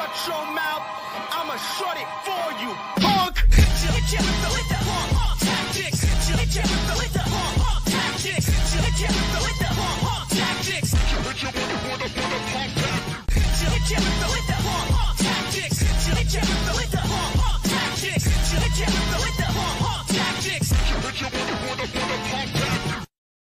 shut your mouth. I'ma shut it for you, punk. Hit you with the punk tactics. Hit you with the punk tactics. Hit you with the punk tactics. Hit you with the punk tactics. Hit you with the